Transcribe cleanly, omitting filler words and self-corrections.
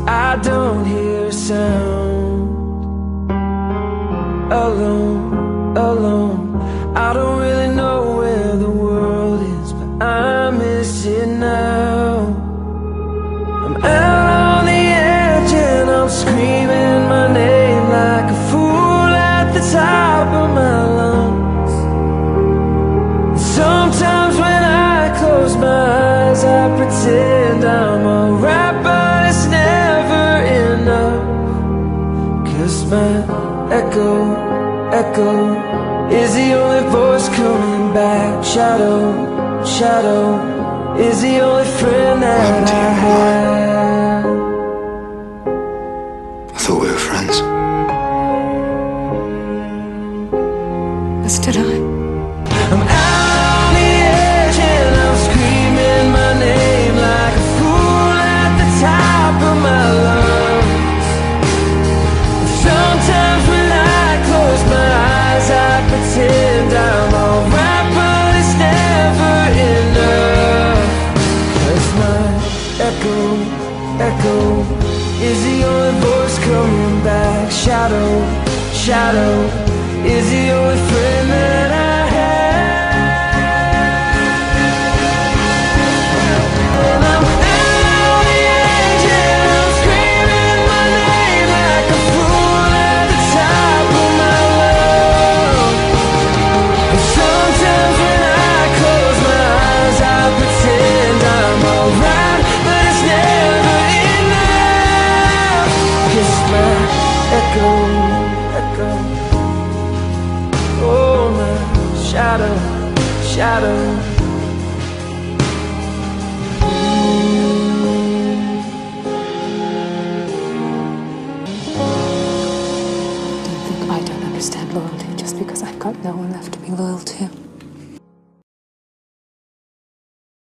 I don't hear a sound. Alone, alone, I don't really know where the world is, but I miss it now. I'm out on the edge and I'm screaming my name like a fool at the top of my lungs. And sometimes when I close my eyes, I pretend I'm alright, but it's never enough. 'Cause my echo is the only voice coming back. Shadow is the only friend that I have. I thought we were friends. As did I. I'm out on the edge and I'm screaming my name like a fool at the top of my lungs. Sometimes when I close my eyes, I pretend I'm alright, but it's never enough. 'Cause my echo is the only voice coming back. Shadow is the only friend that I have. And I'm out on the edge and I'm screaming my name like a fool at the top of my lungs. And sometimes when I close my eyes, I pretend I'm alright, but it's never enough. 'Cause my echo, oh my shadow. Don't think I don't understand loyalty just because I've got no one left to be loyal to.